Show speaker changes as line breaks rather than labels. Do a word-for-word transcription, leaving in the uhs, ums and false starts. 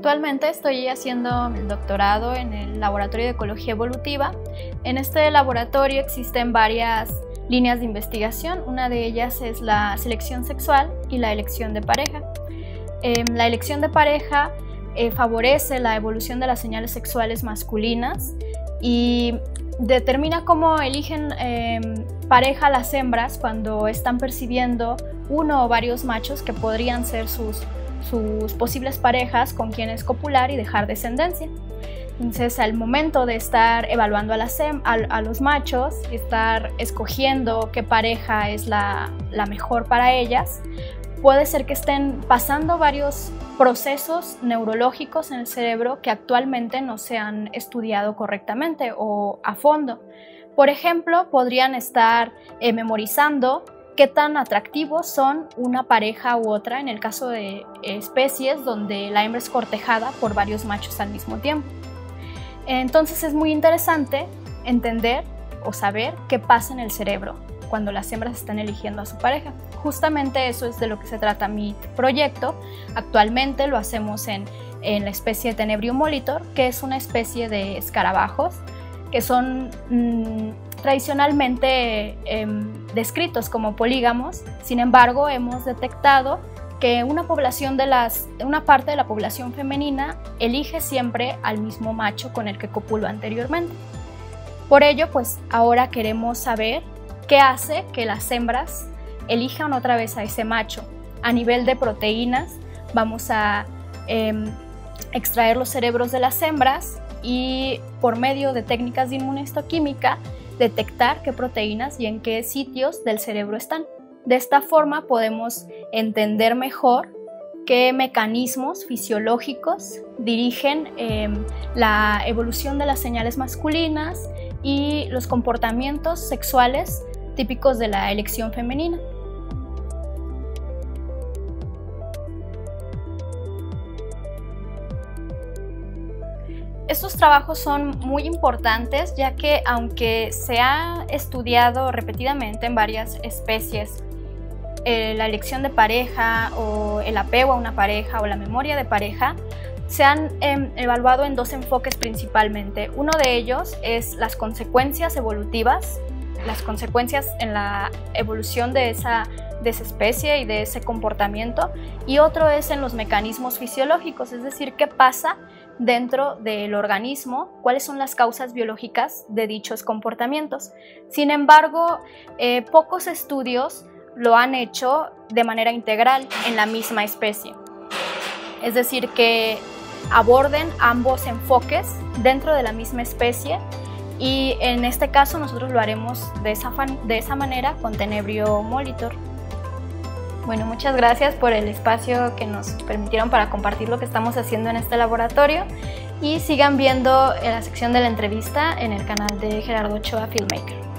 Actualmente estoy haciendo el doctorado en el Laboratorio de Ecología Evolutiva. En este laboratorio existen varias líneas de investigación. Una de ellas es la selección sexual y la elección de pareja. Eh, la elección de pareja eh, favorece la evolución de las señales sexuales masculinas y determina cómo eligen eh, pareja las hembras cuando están percibiendo uno o varios machos que podrían ser sus sus posibles parejas con quienes copular y dejar descendencia. Entonces, al momento de estar evaluando a, las, a, a los machos, estar escogiendo qué pareja es la, la mejor para ellas, puede ser que estén pasando varios procesos neurológicos en el cerebro que actualmente no se han estudiado correctamente o a fondo. Por ejemplo, podrían estar eh, memorizando qué tan atractivos son una pareja u otra en el caso de especies donde la hembra es cortejada por varios machos al mismo tiempo. Entonces es muy interesante entender o saber qué pasa en el cerebro cuando las hembras están eligiendo a su pareja. Justamente eso es de lo que se trata mi proyecto. Actualmente lo hacemos en, en la especie de Tenebrium molitor, que es una especie de escarabajos que son mmm, tradicionalmente eh, descritos como polígamos. Sin embargo, hemos detectado que una, población de las, una parte de la población femenina elige siempre al mismo macho con el que copuló anteriormente. Por ello, pues ahora queremos saber qué hace que las hembras elijan otra vez a ese macho. A nivel de proteínas, vamos a eh, extraer los cerebros de las hembras y por medio de técnicas de inmunohistoquímica detectar qué proteínas y en qué sitios del cerebro están. De esta forma podemos entender mejor qué mecanismos fisiológicos dirigen eh, la evolución de las señales masculinas y los comportamientos sexuales típicos de la elección femenina. Estos trabajos son muy importantes ya que aunque se ha estudiado repetidamente en varias especies eh, la elección de pareja o el apego a una pareja o la memoria de pareja, se han eh, evaluado en dos enfoques principalmente. Uno de ellos es las consecuencias evolutivas, las consecuencias en la evolución de esa, de esa especie y de ese comportamiento, y otro es en los mecanismos fisiológicos, es decir, qué pasa dentro del organismo, cuáles son las causas biológicas de dichos comportamientos. Sin embargo, eh, pocos estudios lo han hecho de manera integral en la misma especie, es decir, que aborden ambos enfoques dentro de la misma especie, y en este caso nosotros lo haremos de esa, de esa manera con Tenebrium molitor. Bueno, muchas gracias por el espacio que nos permitieron para compartir lo que estamos haciendo en este laboratorio, y sigan viendo la sección de la entrevista en el canal de Gerardo Ochoa Filmmaker.